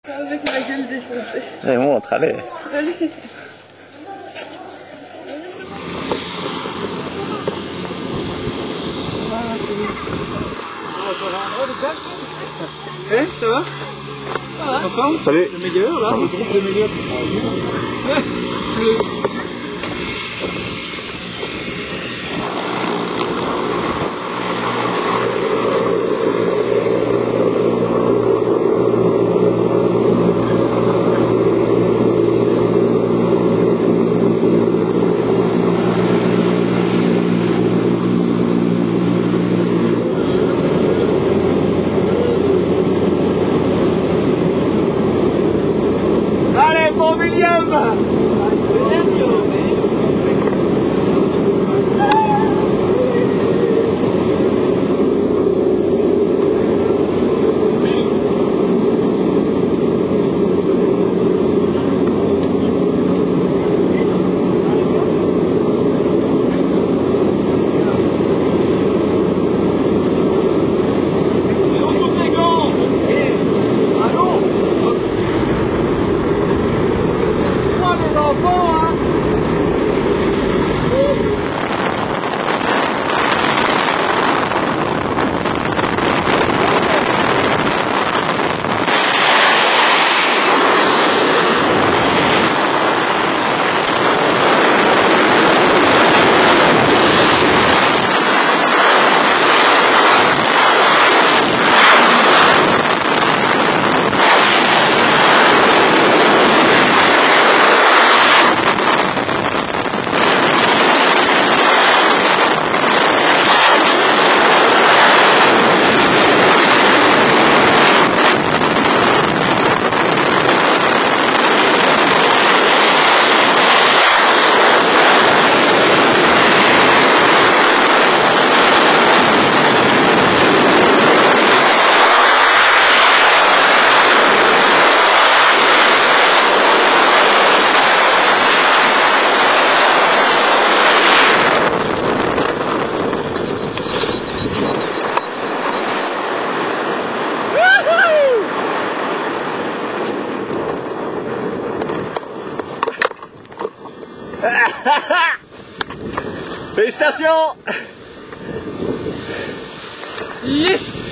Avec ma gueule défoncée. Allez, montre, allez. Allez. Eh, ça va? Enfin, salut. Le meilleur, là, le groupe de meilleurs qui sont venus. Allez, bon William! Félicitations! Yes!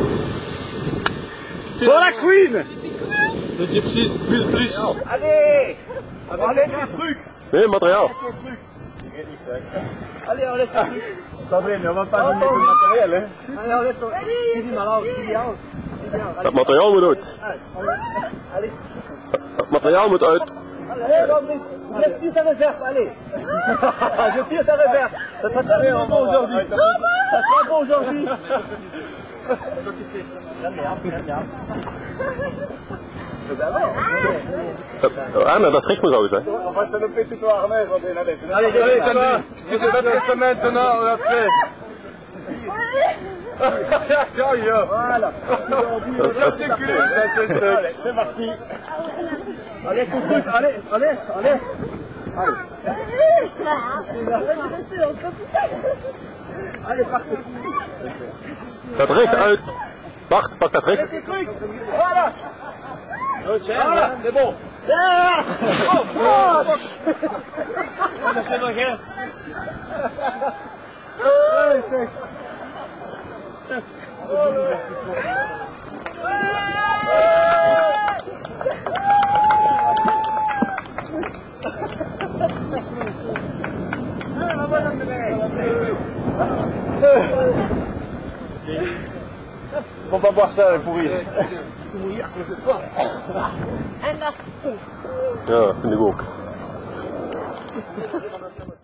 Pour la Queen! Le gypsy plus. Allez! Allez, les trucs! Oui, matériel. Allez, on laisse le truc. Sandrine, on va pas donner le matériel, hein? Allez, on laisse le truc. Het materiaal moet uit. Allez. Het materiaal moet uit. Allez, Sandrine. Je tire sa réserve, allez. Je tire sa réserve. Ça sera très bon aujourd'hui. Ça sera bon aujourd'hui. Anna, dat schrikt me zo eens, hè? On va se lever tout au harnais, Sandrine. Allez, Sandrine. Tu te donnes ça maintenant, on a fait. Voilà. C'est parti. Allez, ton truc, allez. Allez, partez. Dat richt uit. Wacht, pak dat richt. Voilà. Voilà, c'est bon. On a fait nos gestes. Faut pas boire ça pour rire. En dat is Ja, vind ik ook.